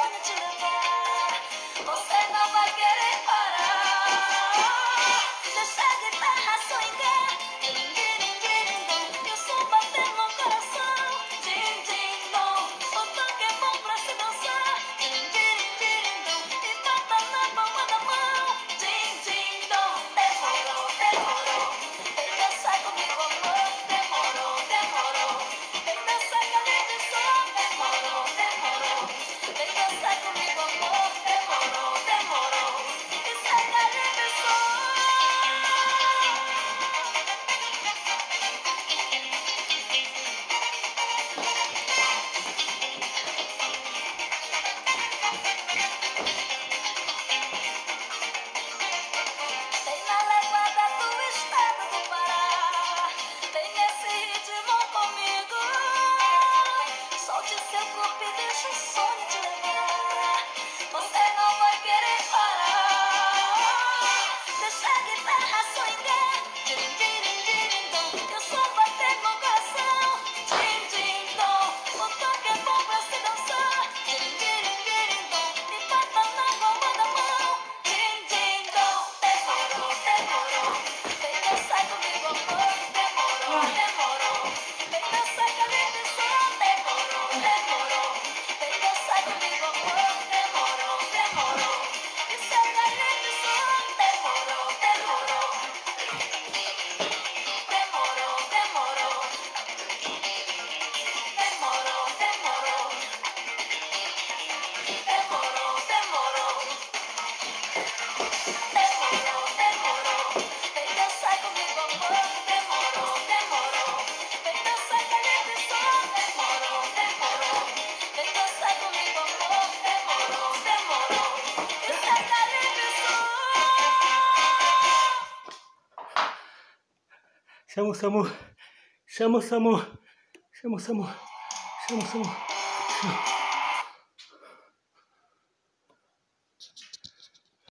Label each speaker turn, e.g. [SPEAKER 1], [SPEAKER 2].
[SPEAKER 1] sonho te levar. Você não vai querer parar. Deixa a guitarra swingar. E o som bater no coração. Din, din, dom. O toque é bom pra se dançar. E bota na palma da mão. Din, din, dom. Demorou, demorou. Vem dançar comigo, amor. Demorou, demorou. Vem dançar com a livre som. Demorou, demorou. Vem dançar comigo, amor. Demorou, demorou. E segue a livre som. Vem na levada do estado do Pará. Vem nesse ritmo comigo. Solte seu corpo e deixa o sonho te levar. Você não vai querer parar. Deixa a guitarra swingar. E o som bater no coração. Din, din, dom. O toque é bom pra se dançar. E bota na palma da mão. Din, din, dom. Demorou, demorou. Vem dançar comigo, amor. Demorou, demorou. Vem dançar com a livre som. Demorou, demorou. Vem dançar comigo, amor. Demorou, demorou. E segue a livre som. Demorou, demorou. Demorou, demorou. Demorou, demorou. Demorou, demorou. Demorou, demorou. Vem dançar comigo, amor. Demorou, demorou. Vem dançar com a livre som. Demorou, demorou. Vem dançar comigo, amor. Demorou, demorou. E segue a livre som.
[SPEAKER 2] Chama o SAMU. Chama o SAMU. Chama o SAMU. Chama o SAMU.